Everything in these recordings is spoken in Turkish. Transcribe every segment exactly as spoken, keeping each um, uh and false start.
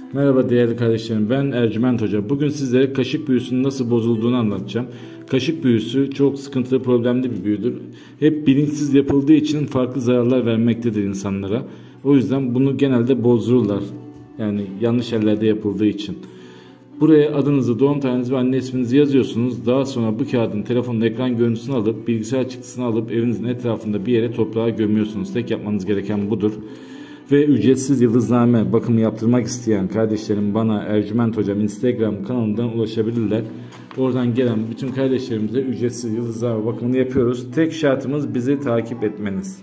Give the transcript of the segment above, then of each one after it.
Merhaba değerli kardeşlerim, ben Ercüment Hoca. Bugün sizlere kaşık büyüsünün nasıl bozulduğunu anlatacağım. Kaşık büyüsü çok sıkıntılı, problemli bir büyüdür. Hep bilinçsiz yapıldığı için farklı zararlar vermektedir insanlara. O yüzden bunu genelde bozdururlar. Yani yanlış yerlerde yapıldığı için. Buraya adınızı, doğum tarihinizi ve anne isminizi yazıyorsunuz. Daha sonra bu kağıdın telefonun ekran görüntüsünü alıp, bilgisayar çıktısını alıp evinizin etrafında bir yere toprağa gömüyorsunuz. Tek yapmanız gereken budur. Ve ücretsiz yıldızname bakımı yaptırmak isteyen kardeşlerim bana Ercüment Hocam Instagram kanalından ulaşabilirler. Oradan gelen bütün kardeşlerimize ücretsiz yıldızname bakımını yapıyoruz. Tek şartımız bizi takip etmeniz.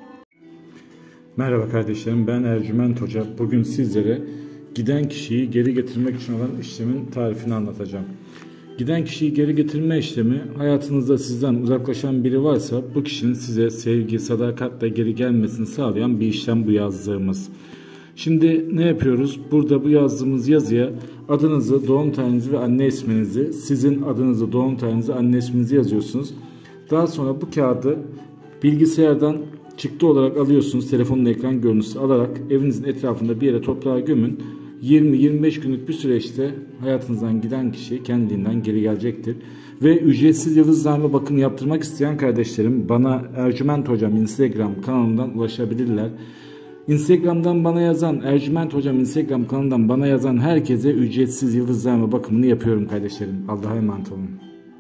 Merhaba kardeşlerim, ben Ercüment Hoca. Bugün sizlere giden kişiyi geri getirmek için olan işlemin tarifini anlatacağım. Giden kişiyi geri getirme işlemi, hayatınızda sizden uzaklaşan biri varsa bu kişinin size sevgi, sadakatle geri gelmesini sağlayan bir işlem bu yazdığımız. Şimdi ne yapıyoruz? Burada bu yazdığımız yazıya adınızı, doğum tarihinizi ve anne isminizi, sizin adınızı, doğum tarihinizi, anne isminizi yazıyorsunuz. Daha sonra bu kağıdı bilgisayardan çıktı olarak alıyorsunuz. Telefonun ekran görüntüsü alarak evinizin etrafında bir yere toprağa gömün. yirmi yirmi beş günlük bir süreçte hayatınızdan giden kişi kendiliğinden geri gelecektir. Ve ücretsiz yıldızname bakımı yaptırmak isteyen kardeşlerim bana Ercüment Hocam Instagram kanalından ulaşabilirler. Instagram'dan bana yazan, Ercüment Hocam Instagram kanalından bana yazan herkese ücretsiz yıldızname bakımını yapıyorum kardeşlerim. Allah'a emanet olun.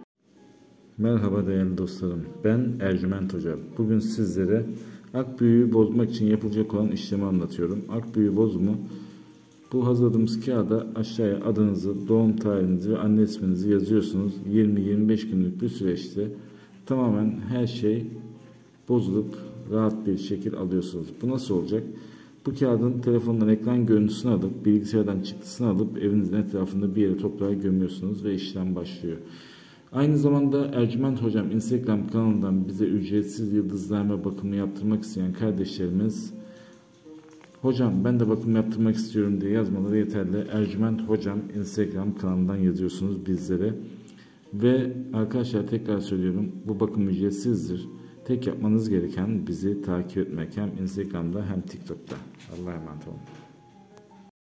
Merhaba değerli dostlarım. Ben Ercüment Hoca. Bugün sizlere akbüyü bozmak için yapılacak olan işlemi anlatıyorum. Akbüyü bozumu, bu hazırladığımız kağıda aşağıya adınızı, doğum tarihinizi ve anne isminizi yazıyorsunuz. yirmi yirmi beş günlük bir süreçte tamamen her şey bozulup rahat bir şekil alıyorsunuz. Bu nasıl olacak? Bu kağıdın telefondan ekran görüntüsünü alıp, bilgisayardan çıktısını alıp evinizin etrafında bir yere toprağa gömüyorsunuz ve işlem başlıyor. Aynı zamanda Ercüment Hocam Instagram kanalından bize ücretsiz yıldızname bakımı yaptırmak isteyen kardeşlerimiz, hocam ben de bakım yaptırmak istiyorum diye yazmaları yeterli. Ercüment Hocam Instagram kanalından yazıyorsunuz bizlere. Ve arkadaşlar tekrar söylüyorum, bu bakım ücretsizdir. Tek yapmanız gereken bizi takip etmek, hem Instagram'da hem TikTok'ta. Allah'a emanet olun.